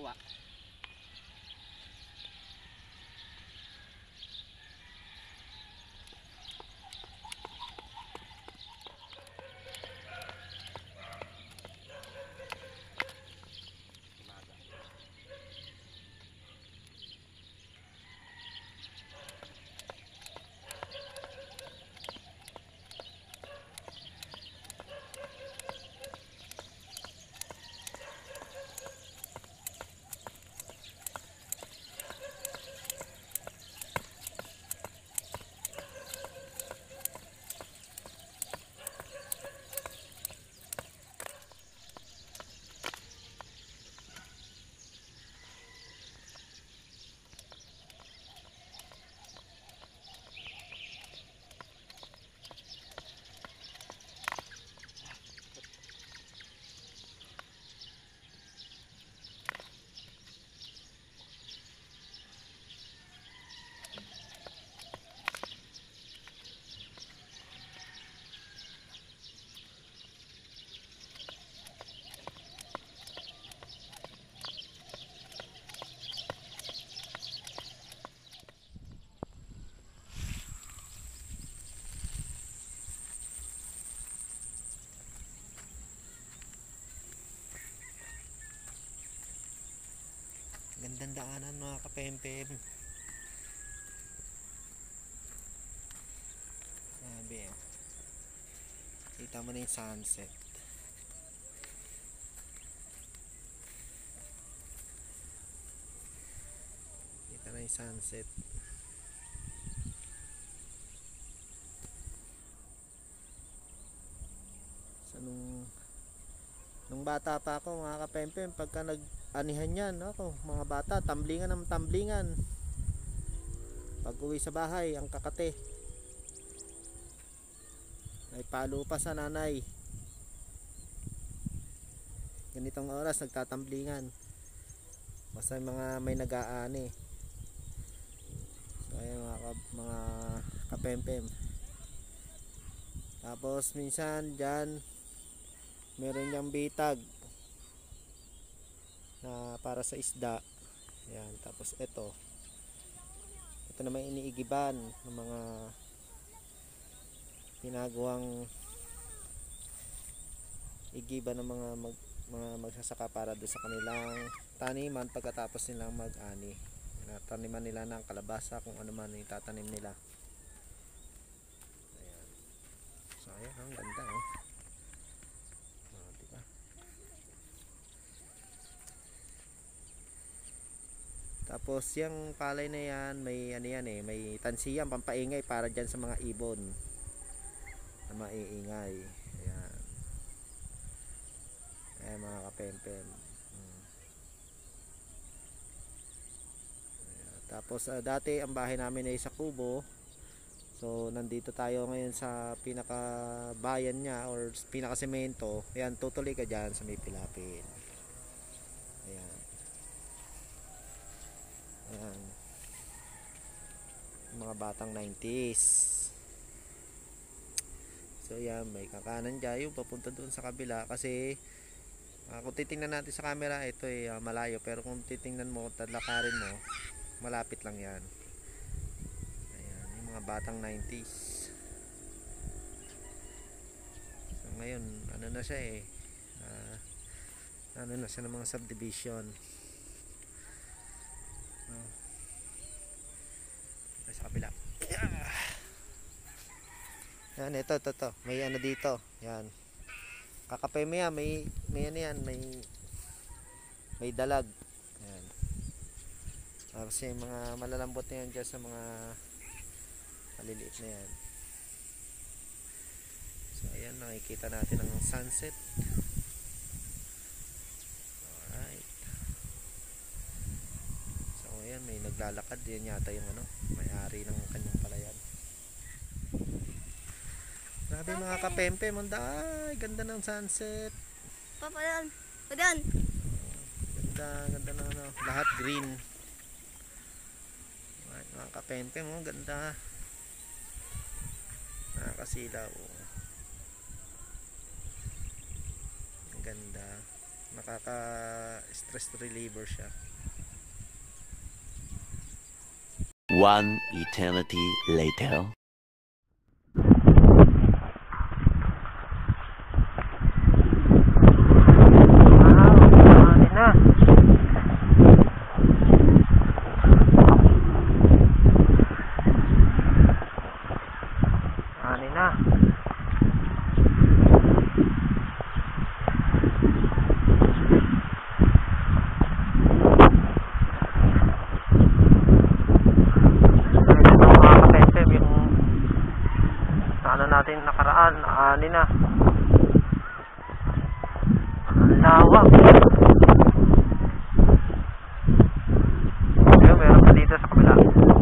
nakuha. Gandang daanan mga kapempem. Sabi eh. Kita mo na yung sunset. Kita na yung sunset. So nung bata pa ako mga kapempem, pagka nag-anihan yan ako, mga bata, tamblingan ng tamblingan. Pag uwi sa bahay, ang kakate ay palo pa sa nanay. Ganitong oras nagtatamblingan. Basta mga may nag-aani. So ayun mga kapempem. Tapos minsan dyan meron yung bitag na para sa isda. Ayan, tapos ito naman iniigiban ng mga ginagawang igiban ng mga magsasaka para doon sa kanilang taniman pagkatapos nilang mag-ani. Taniman nila ng kalabasa, kung ano man yung tatanim nila. Ayan. So ayan, ang ganda oh. Diba? Tapos yung palay na yan, may ano yan eh, may tansiyan pampaingay para dyan sa mga ibon na maiingay. Ayan. Ayan mga kapempem. Ayan. Tapos dati ang bahay namin ay sa kubo. So nandito tayo ngayon sa pinaka bayan niya or pinaka semento. Ayan, tutuloy ka dyan sa may pilapin. Ayan. Ayan. Mga batang 90s. So ayan, may kakanan dyan yung papunta doon sa kabila. Kasi kung titingnan natin sa camera, ito ay malayo. Pero kung titingnan mo, tadlakarin mo, malapit lang yan. Ayan, yung mga batang 90s. So ngayon, ano na siya eh, ano na siya ng mga subdivision. Sa kabila. Yan, ito. May ano dito. Yan. Kakapay mo yan, may ano yan, may dalag. Yan. Kasi mga malalambot na yan dyan sa mga maliliit na yan. So ayan, nakikita natin ang sunset. Alright. So ayan, may naglalakad din yata yung ano, may-ari ng kanyang palayan. Grabe mga kapempem, ay ganda ng sunset. Papa yan. Padan. Ganda ng ano, lahat green. Alright, mga kapempem, ganda. Nakakasilaw. Ang ganda. Nakaka stress reliever siya. One eternity later. Natin nakaraan, ani na. Ang lawak. Ayun, meron pa dito sa kabila.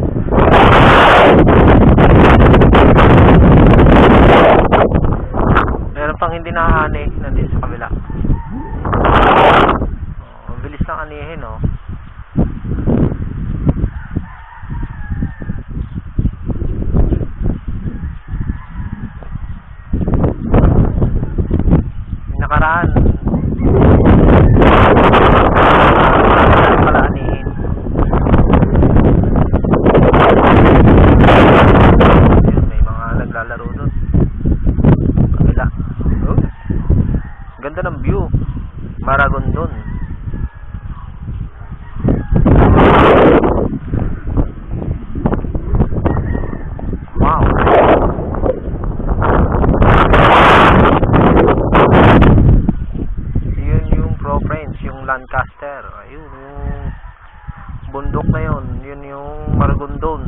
Meron pang hindi naaani nandito sa kabila. Oh, ang bilis ng anihin, oh. Nakaraan pala anihin. Ayun, may mga naglalaro doon kabila. Oh, ganda ng view. Maragondon. Wow. Lancaster, ayun yung bundok na yun, yun yung Maragondon.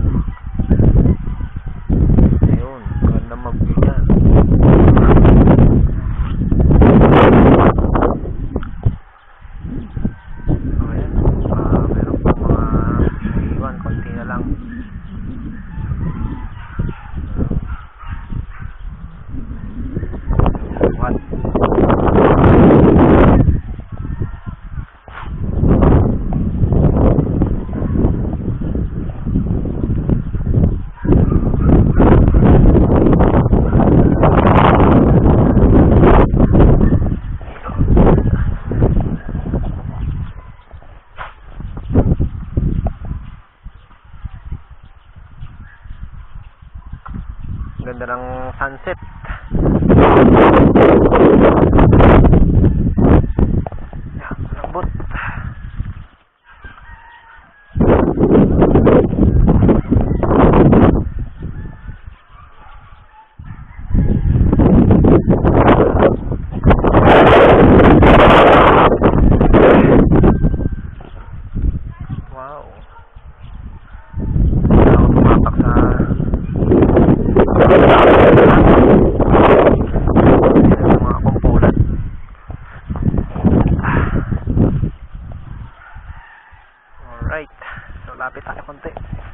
Ayun, ganda mag-view yan. Ayan, meron pa mga iwan, konti na lang. What? Ganda ng sunset. Yan, lambot. Wow. Ako tumapak sa mga kumpulan. Alright, so lapit tayo konti.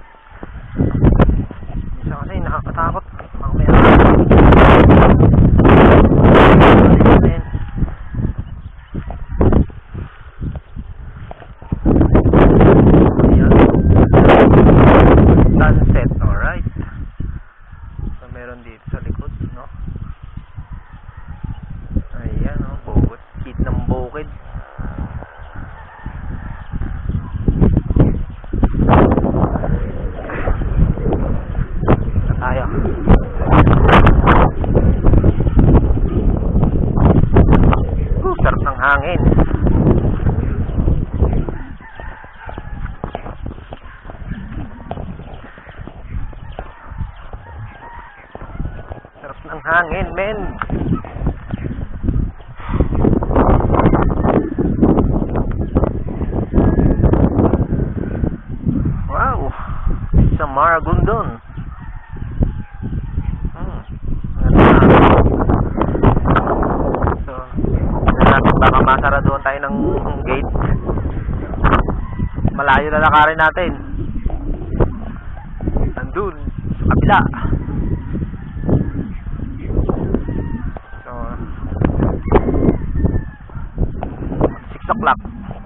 Minsan kasi nakakatakot. Mamaya sunset. Alright, so meron dito sa likod, no? Ayan, no? Bukod, hit ng bukid. Tayo. Sarap ng hangin. Sarap ng hangin, men. Wow, sa Maragondon. So, baka masaraduhan tayo ng gate. Malayo na lakarin natin. Nandun sa kabila. So 6 o'clock.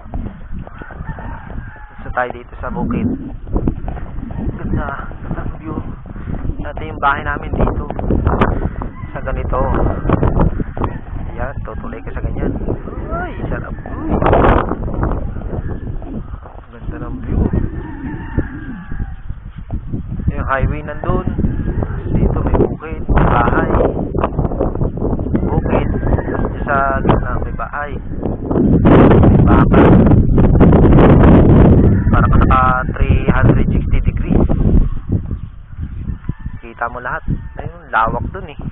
So tayo dito sa bukid. Ganda ng view. Dati yung bahay namin dito sa ganito. Yan, tutuloy ka sa ganyan. Ay, sarap. Ganda ng view. Yung highway nandun. Dito may bukid, may bahay. Bukid. Sa gitna may bahay. May baka. Parang naka 360 degrees. Kita mo lahat. Ayun, lawak dun eh.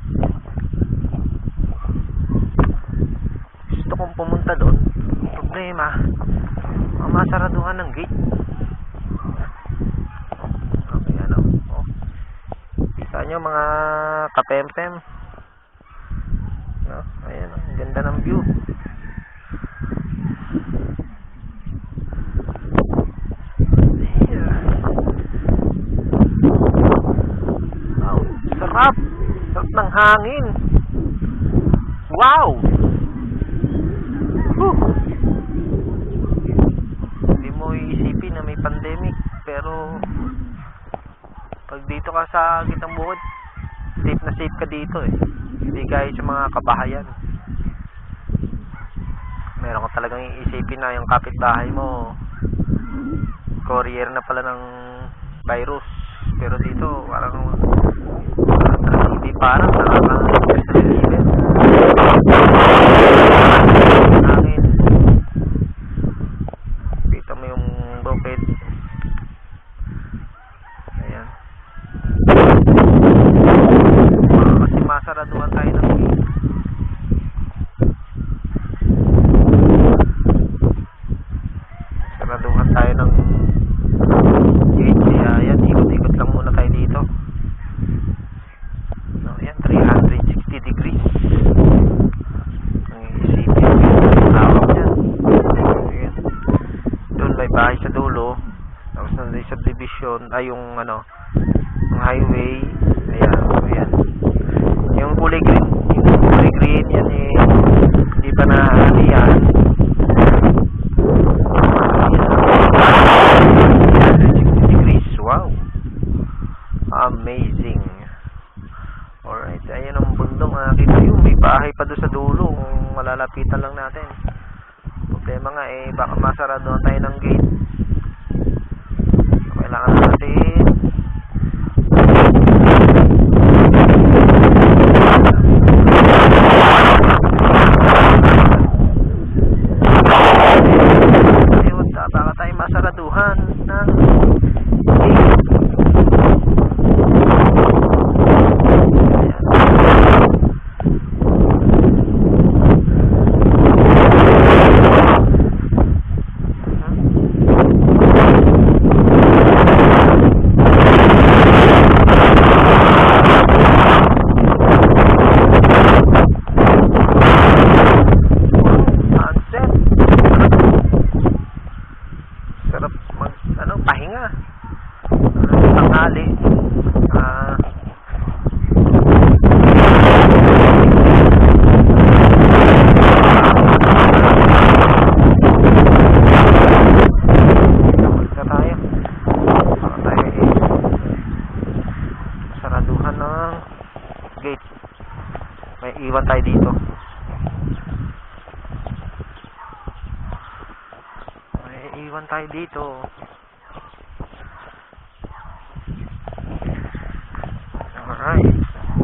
Gusto kong pumunta doon. Problema, masaraduhan ng gate. Okay, ano? Oh. Kita nyo mga kapempem. No? Ayan, ang ganda ng view. Wow, sarap. Sarap ng hangin. Wow. Hindi mo iisipin na may pandemic, pero pag dito ka sa gitang bukid, safe na safe ka dito eh. Hindi gaya sa mga kabahayan. Meron ka talagang iisipin na yung kapitbahay mo courier na pala ng virus, pero dito parang hindi, parang nakaka-stress hangin. Kita mo yung bukid. Ayan. Kasi masaraduhan tayo ng gate. Saraduhan tayo ng gate. Kaya ayan, ikot-ikot lang muna tayo dito. No, ayan, 360 degrees. Doon may bahay sa dulo, tapos nandun sa subdivision ay yung ano, yung highway. Ayan, ayan. Yung kulay green yan eh, hindi pa na ano yan. 360 degrees. Wow, amazing. Alright, ayan ang bundok. Nakita yun, may bahay pa doon sa dulo kung malalapitan lang natin. Problema nga eh, baka masarado tayo ng gate. So, kailangan natin ayun, baka tayo masaraduhan ng gate. Pahinga tanghali. Saraduhan ng gate. May iwan tayo dito. Alright.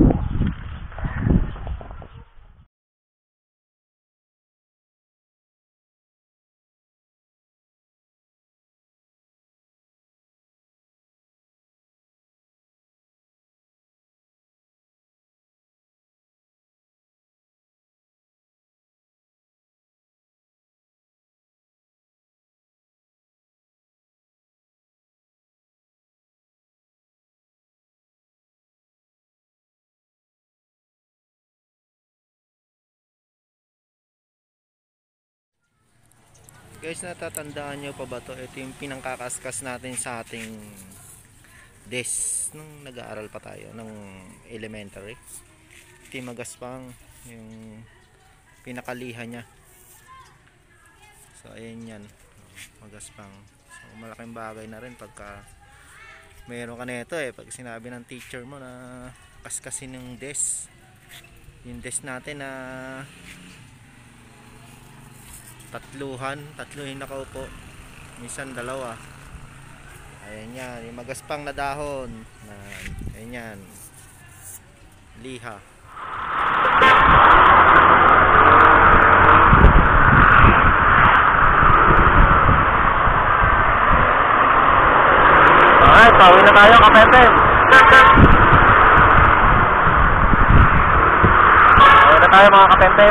Guys, natatandaan nyo pa ba to? Ito yung pinangkakaskas natin sa ating desk nung nag-aaral pa tayo ng elementary. Ito yung magaspang, yung pinakalihan nya. So ayan yan, magaspang. So malaking bagay na rin pagka meron ka nito eh, pag sinabi ng teacher mo na kaskasin yung desk. Yung test natin na tatluhin nakaupo, minsan dalawa. Ayan yan, yung magaspang na dahon. Ayan yan, liha. Alright, pauwi na tayo, kapempem. Pauwi na tayo mga kapempem.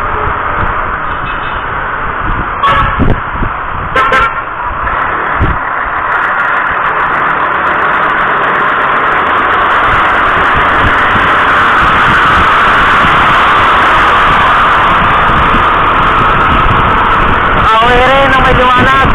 Nakauwi rin ng may liwanag.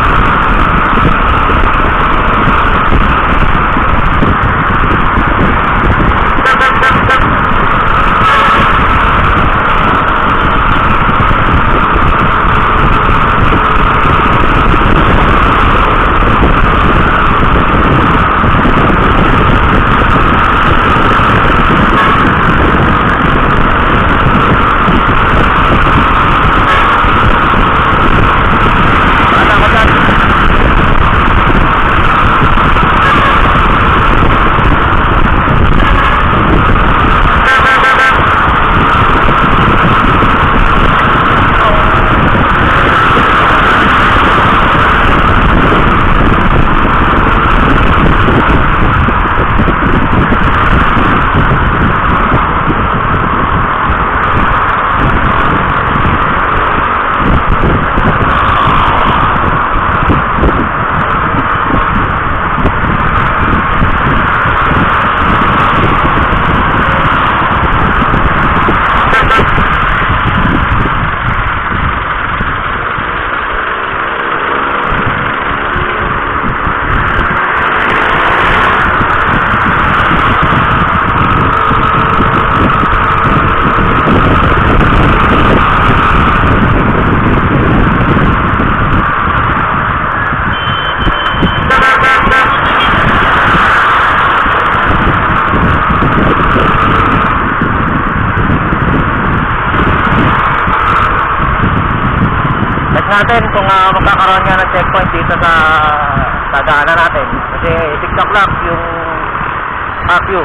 Natin kung magkakaroon nga ng checkpoint dito sa daanan natin kasi TikTok lang yung Akyu.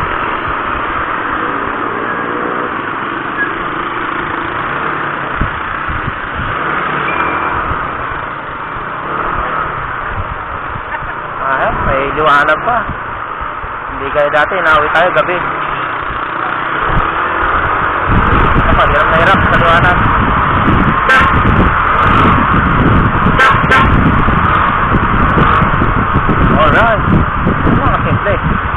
May liwanag pa, hindi kayo dati nauwi tayo gabi. Hirap na hirap sa liwanag. Alright, mga simple.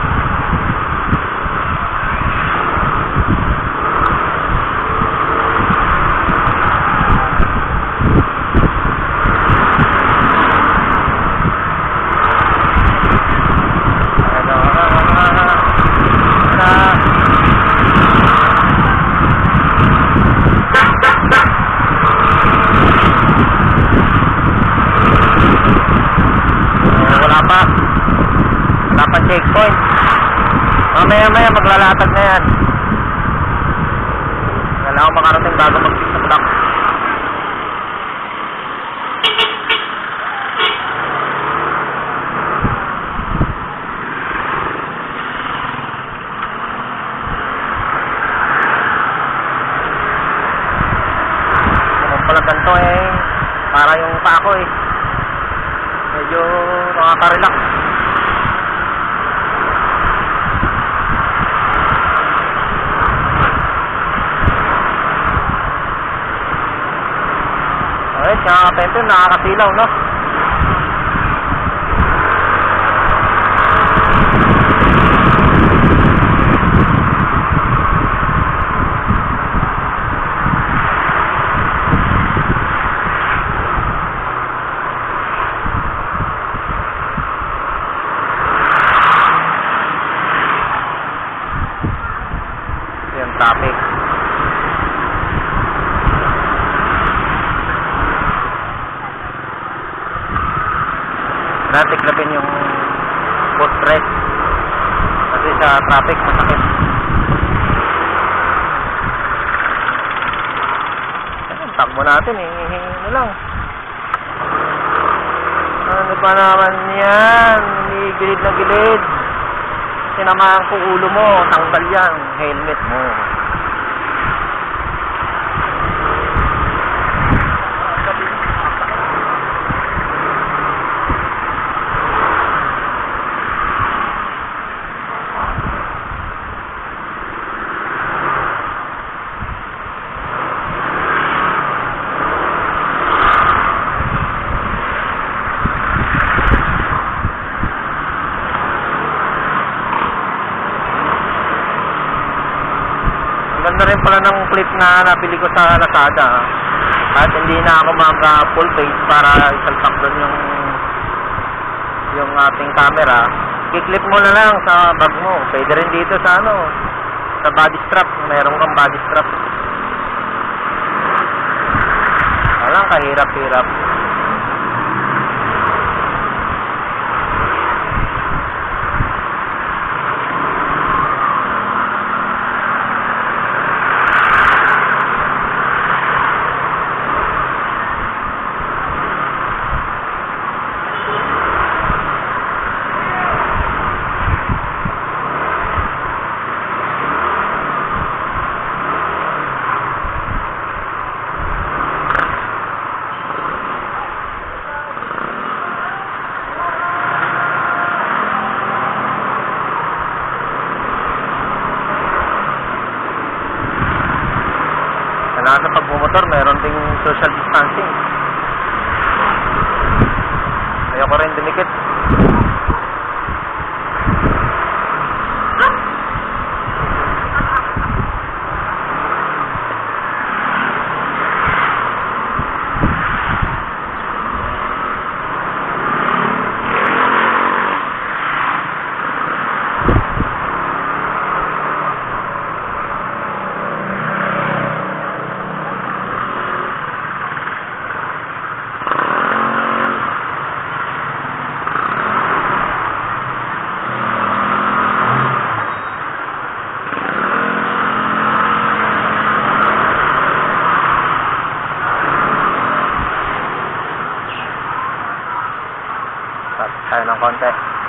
Wala pa checkpoint. Mamaya maglalatag na yan. Kailangan makarating bago mag-tiktok. Kung pala ganito para yung pa ako medyo nakaka-relax. Alright, nakakapento, nakakasilaw, no? Yung traffic. Natiklapin yung footrest kasi sa traffic masakit. Tubo natin, ano lang. Ano ba naman yan? Gilid na gilid. Tinamaan ko ulo mo, tanggal yan, helmet mo. Ganda rin pala ng clip na nabili ko sa Lazada. At hindi na ako mag-full face para isalpak doon yung ating camera. I-clip mo na lang sa bag mo. Pwede rin dito sa sa body strap. Mayroon kang body strap. Walang kahirap-hirap. Kailangan sa pagbumotor, meron ding social distancing. Ayoko rin dumikit. Tayo ng konti.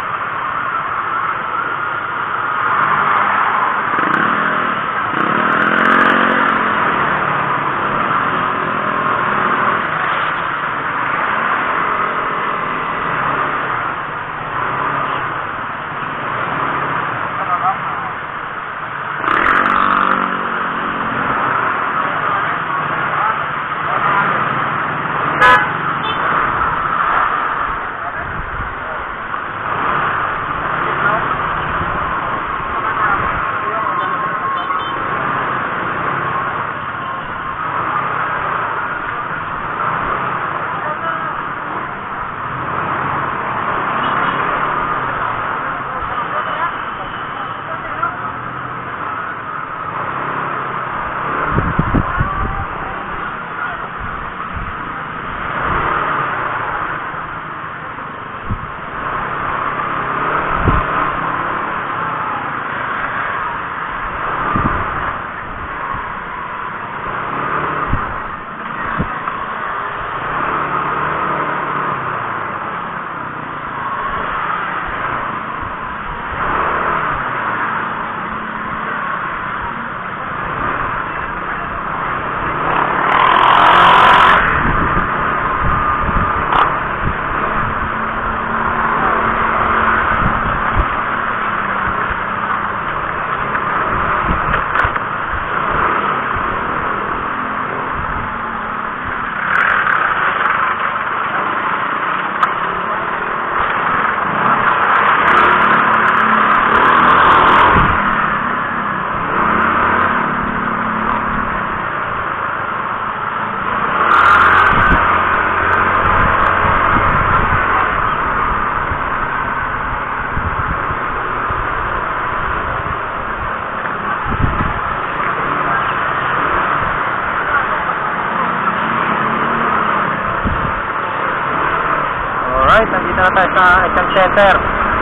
Alright, nandito na tayo sa SM Center.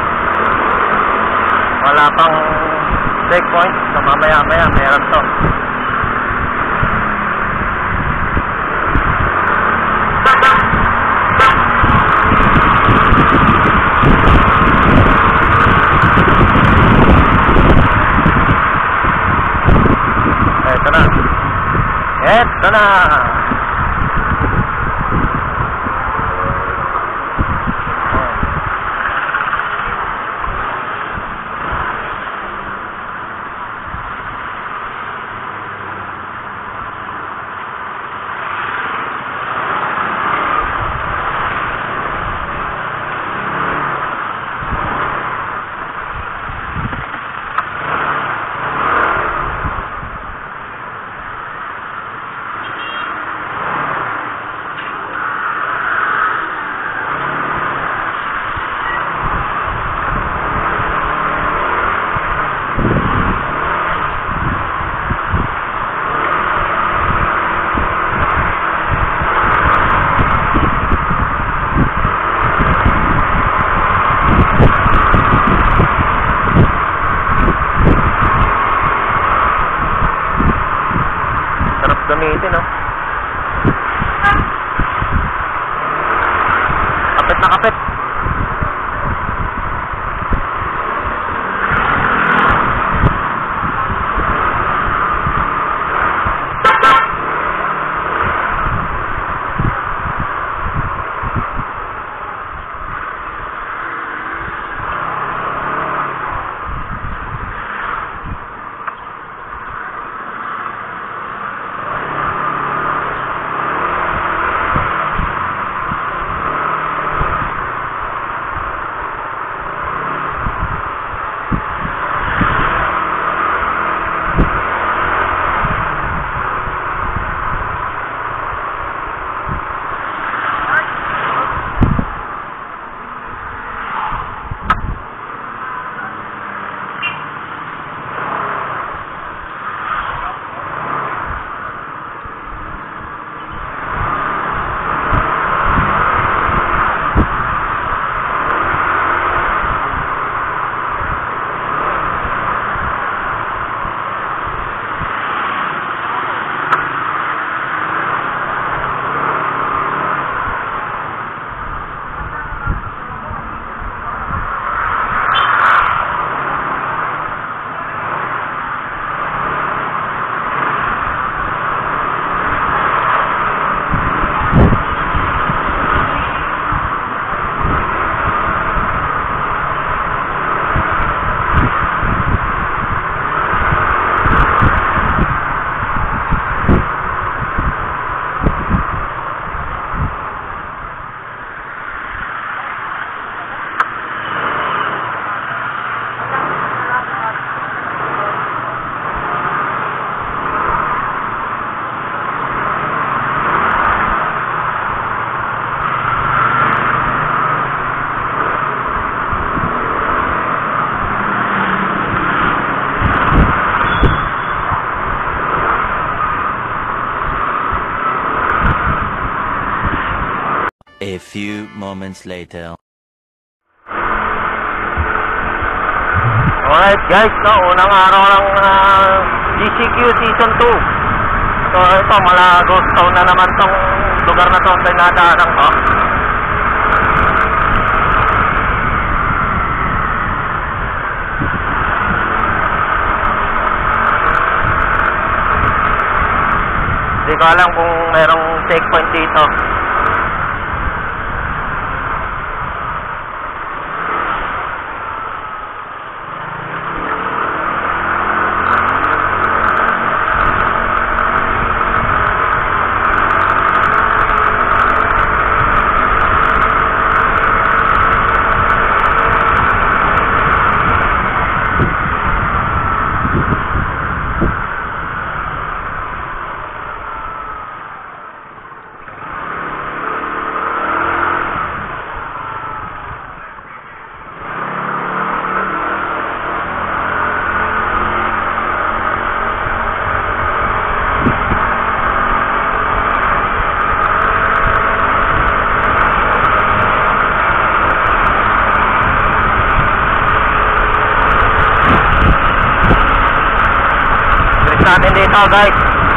Wala pang breakpoint, so mamaya meron to. Kapit na kapit. A few moments later. Alright guys, no, unang araw ng GCQ Season 2. So ito, mala ghost town na naman tong lugar na to sa nadaanan ko. Hindi ko alam kung merong checkpoint dito. Natin dito guys.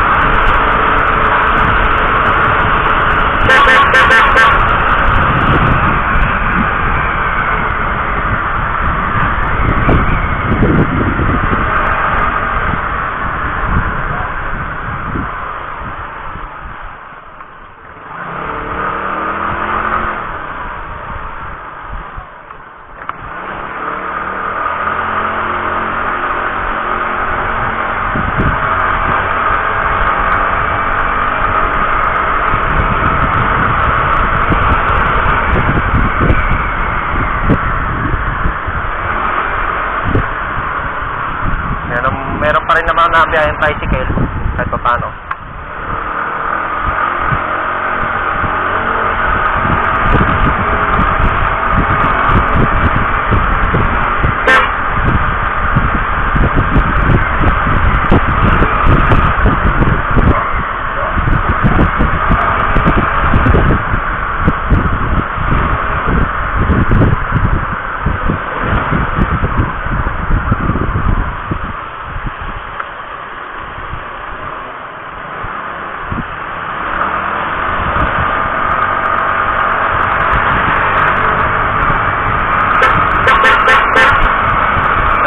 Meron pa rin naman na biyayang tricycle kahit pa paano.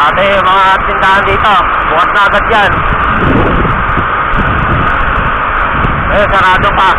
Dati mga tindahan dito, bukas na agad yan. Eh, sarado pa.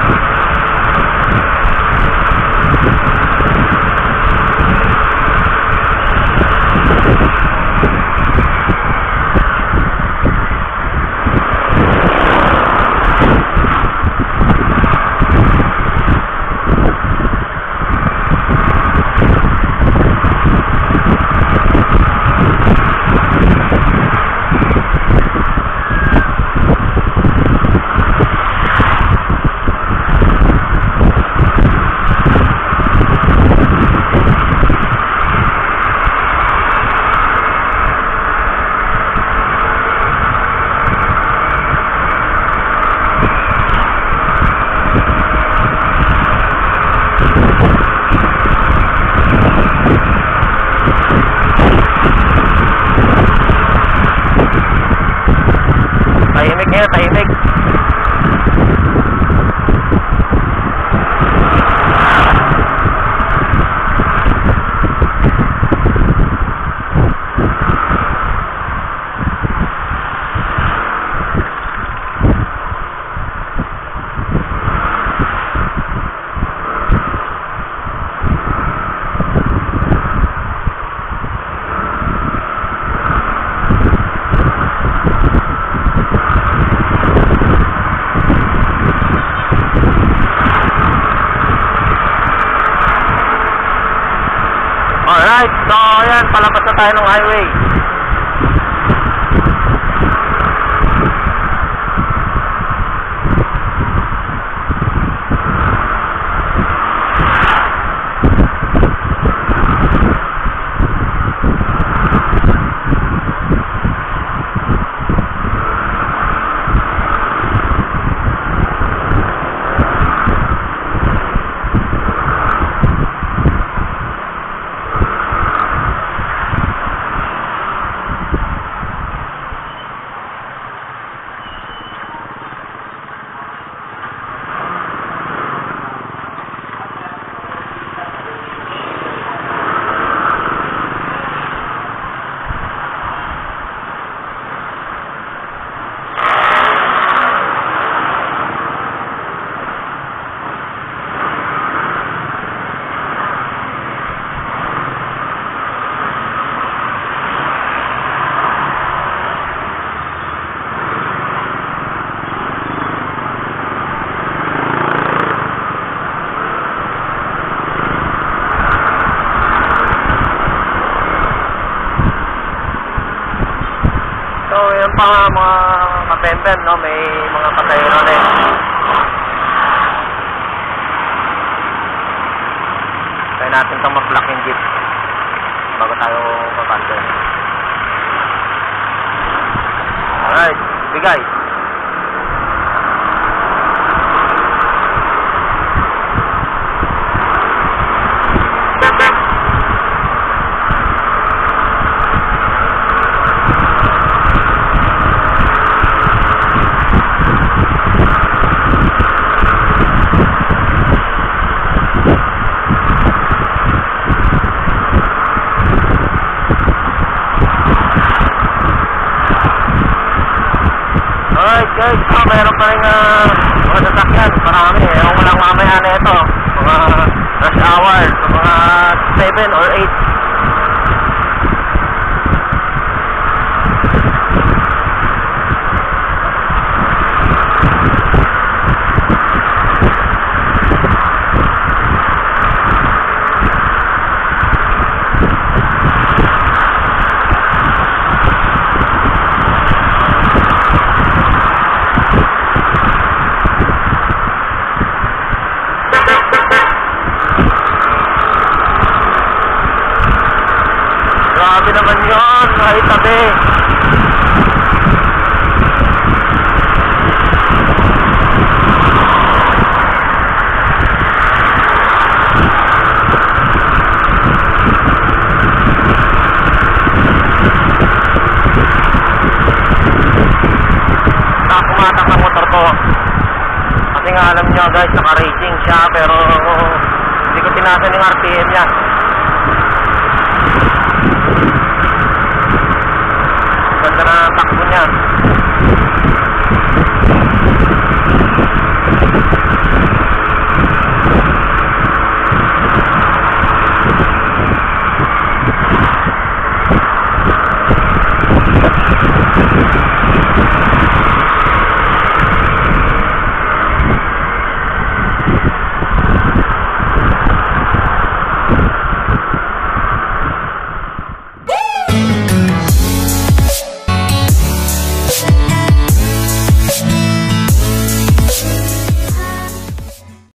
Tahimik. Alright, so ayan, palabas na tayo ng highway. Pa mga kapenden, no? May mga pasahero na kaya natin itong mag-block yung jeep bago tayo papasok. Alright, bigay. Guys, meron pa rin mga sasakyan, marami. Ewan ko lang mamaya na ito, mga rush hour, mga 7 or 8. Grabe naman yun, ay tabi. Nakakumatak ang motor ko. Kasi nga alam nyo guys, naka-racing siya pero hindi ko tinasan yung RPM niya. ganda na takbo niya.